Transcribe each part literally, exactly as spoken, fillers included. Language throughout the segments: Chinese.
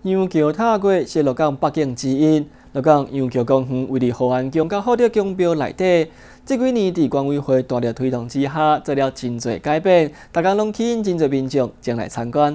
羊桥踏过是鹿港北境之一。鹿港羊桥公园位伫河安宫甲福德宫庙内底，这几年伫管委会大力推动之下，做了真侪改变，大家拢吸引真侪民众前来参观。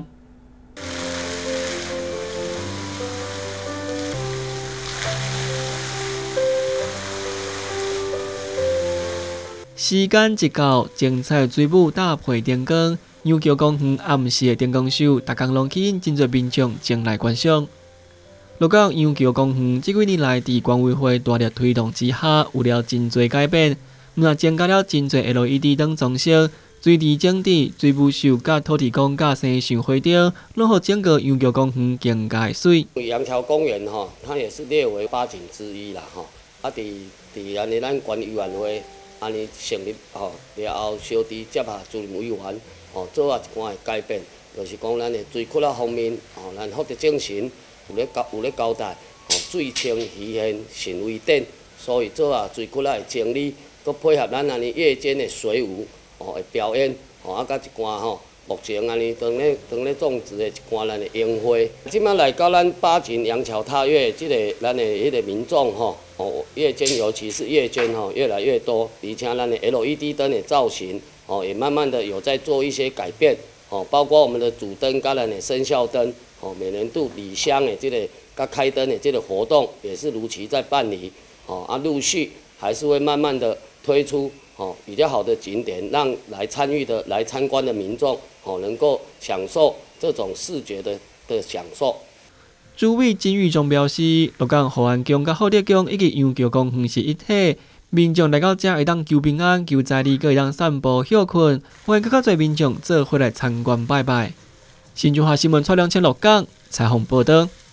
时间一到，精彩水舞搭配灯光，羊桥公园暗时的灯光秀，大家拢吸引真侪民众前来观赏。鹿港羊桥公园这几年来，伫管委会大力推动之下，有了真侪改变，毋但增加了真侪 L E D 灯装饰、水池整治、水舞秀甲土地公甲生象花灯，拢互整个羊桥公园更加水。 羊桥公园吼，它也是列为八景之一啦吼。啊，伫伫安尼咱管委员会安尼成立吼，了后小弟接下主任委员吼，做啊一寡的改变，就是讲咱的水窟仔方面吼，咱福德精神。有咧交有咧交代，吼水清鱼现神威典，所以做啊水窟仔的整理，佮配合咱安尼夜间的水舞吼的表演，吼啊甲一寡吼目前安尼当咧当咧种植的一寡咱的樱花，即摆来到咱八景羊桥踏月，即、这个咱的迄个民众吼，哦夜间尤其是夜间吼越来越多，而且咱的 L E D 灯的造型，哦也慢慢的有在做一些改变，哦包括我们的主灯、甲咱的生肖灯。哦，每年度礼香的这个、甲开灯的这个活动也是如期在办理。哦，啊，陆续还是会慢慢的推出哦比较好的景点，让来参与的、来参观的民众哦能够享受这种视觉的的享受。 主委金玉忠表示，鹿港河安宫甲福德宫以及羊桥公园是一体，民众来到这会当求平安、求财利，阁会当散步休困，欢迎更较侪民众做回来参观拜拜。新中华新闻蔡良千鹿港采访报道。